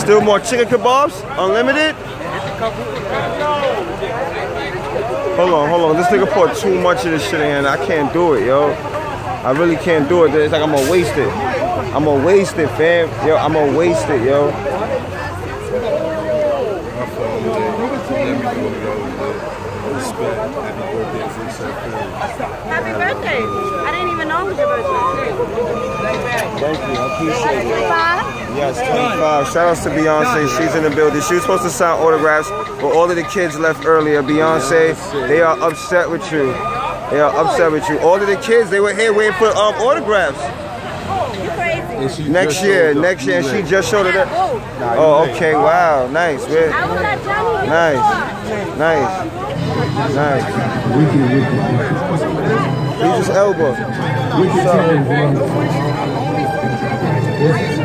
Still more chicken kebabs? Unlimited? Hold on. This nigga poured too much of this shit in. I can't do it, yo. I really can't do it. It's like I'm gonna waste it. I'm gonna waste it, fam. Yo, I'm gonna waste it, yo. Happy birthday. I didn't even know it was your birthday. Thank you. I appreciate it. 25? Yes, 25. Shout outs to Beyonce. She's in the building. She was supposed to sign autographs, but all of the kids left earlier. Beyonce, they are upset with you. They are upset with you. All of the kids, they were here waiting for autographs. You crazy. Next year, and she just showed it up. Oh, okay, wow, nice, man. I was at Johnny. Nice. He just elbow. What's up?